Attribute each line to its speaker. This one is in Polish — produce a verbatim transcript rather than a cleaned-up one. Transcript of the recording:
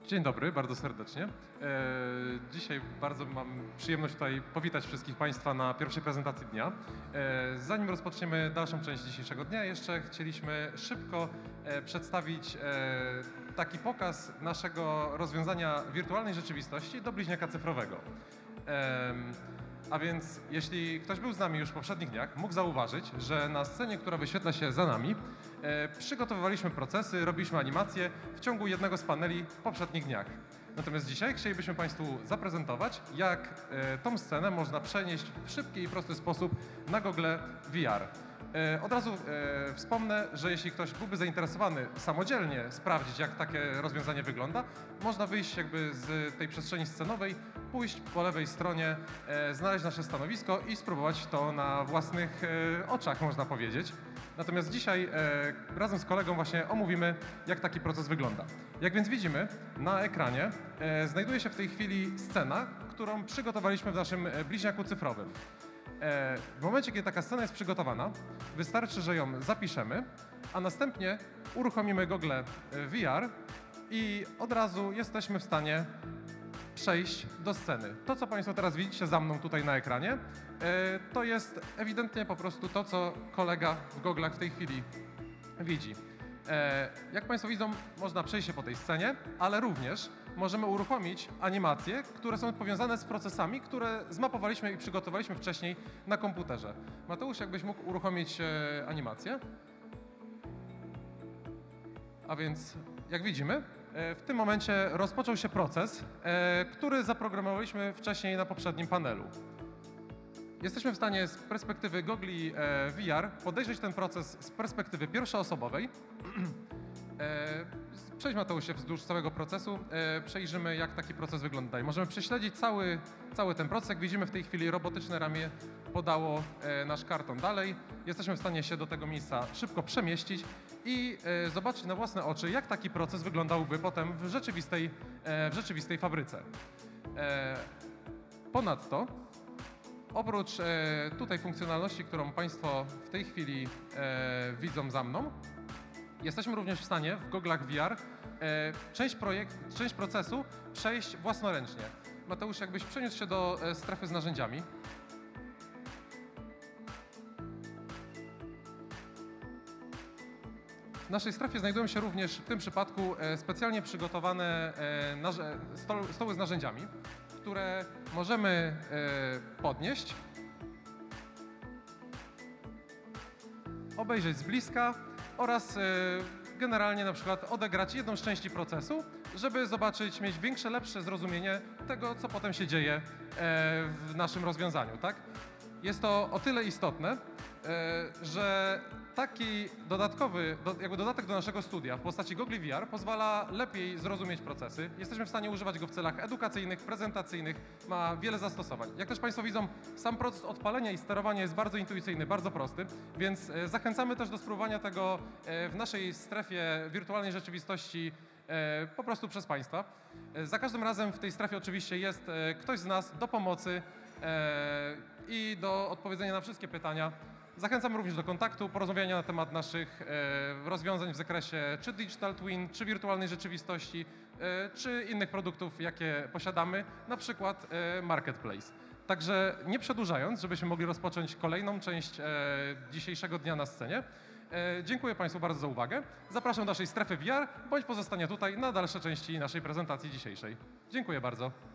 Speaker 1: Dzień dobry, bardzo serdecznie. Dzisiaj bardzo mam przyjemność tutaj powitać wszystkich Państwa na pierwszej prezentacji dnia. Zanim rozpoczniemy dalszą część dzisiejszego dnia, jeszcze chcieliśmy szybko przedstawić taki pokaz naszego rozwiązania wirtualnej rzeczywistości do bliźniaka cyfrowego. A więc jeśli ktoś był z nami już w poprzednich dniach, mógł zauważyć, że na scenie, która wyświetla się za nami, e, przygotowywaliśmy procesy, robiliśmy animacje w ciągu jednego z paneli w poprzednich dniach. Natomiast dzisiaj chcielibyśmy Państwu zaprezentować, jak e, tą scenę można przenieść w szybki i prosty sposób na gogle V R. E, od razu e, wspomnę, że jeśli ktoś byłby zainteresowany samodzielnie sprawdzić, jak takie rozwiązanie wygląda, można wyjść jakby z tej przestrzeni scenowej, pójść po lewej stronie, e, znaleźć nasze stanowisko i spróbować to na własnych e, oczach, można powiedzieć. Natomiast dzisiaj e, razem z kolegą właśnie omówimy, jak taki proces wygląda. Jak więc widzimy, na ekranie e, znajduje się w tej chwili scena, którą przygotowaliśmy w naszym bliźniaku cyfrowym. E, w momencie, kiedy taka scena jest przygotowana, wystarczy, że ją zapiszemy, a następnie uruchomimy gogle V R i od razu jesteśmy w stanie przejść do sceny. To, co Państwo teraz widzicie za mną tutaj na ekranie, to jest ewidentnie po prostu to, co kolega w goglach w tej chwili widzi. Jak Państwo widzą, można przejść się po tej scenie, ale również możemy uruchomić animacje, które są powiązane z procesami, które zmapowaliśmy i przygotowaliśmy wcześniej na komputerze. Mateusz, jakbyś mógł uruchomić animację? A więc, jak widzimy, w tym momencie rozpoczął się proces, który zaprogramowaliśmy wcześniej na poprzednim panelu. Jesteśmy w stanie z perspektywy gogli V R podejrzeć ten proces z perspektywy pierwszoosobowej. Przejdźmy, Mateusz, się wzdłuż całego procesu, przejrzymy, jak taki proces wygląda. I możemy prześledzić cały, cały ten proces. Jak widzimy, w tej chwili robotyczne ramię podało nasz karton dalej. Jesteśmy w stanie się do tego miejsca szybko przemieścić i zobaczyć na własne oczy, jak taki proces wyglądałby potem w rzeczywistej, w rzeczywistej fabryce. Ponadto, oprócz tutaj funkcjonalności, którą Państwo w tej chwili widzą za mną, jesteśmy również w stanie w goglach V R część, projekt, część procesu przejść własnoręcznie. Mateusz, jakbyś przeniósł się do strefy z narzędziami. W naszej strefie znajdują się również w tym przypadku specjalnie przygotowane stoły z narzędziami, które możemy podnieść, obejrzeć z bliska oraz generalnie na przykład odegrać jedną z części procesu, żeby zobaczyć, mieć większe, lepsze zrozumienie tego, co potem się dzieje w naszym rozwiązaniu, tak? Jest to o tyle istotne, że taki dodatkowy, jakby dodatek do naszego studia w postaci gogli V R pozwala lepiej zrozumieć procesy. Jesteśmy w stanie używać go w celach edukacyjnych, prezentacyjnych, ma wiele zastosowań. Jak też Państwo widzą, sam proces odpalenia i sterowania jest bardzo intuicyjny, bardzo prosty, więc zachęcamy też do spróbowania tego w naszej strefie wirtualnej rzeczywistości po prostu przez Państwa. Za każdym razem w tej strefie oczywiście jest ktoś z nas do pomocy i do odpowiedzenia na wszystkie pytania. Zachęcam również do kontaktu, porozmawiania na temat naszych e, rozwiązań w zakresie czy Digital Twin, czy wirtualnej rzeczywistości, e, czy innych produktów, jakie posiadamy, na przykład e, Marketplace. Także nie przedłużając, żebyśmy mogli rozpocząć kolejną część e, dzisiejszego dnia na scenie, e, dziękuję Państwu bardzo za uwagę. Zapraszam do naszej strefy V R, bądź pozostania tutaj na dalsze części naszej prezentacji dzisiejszej. Dziękuję bardzo.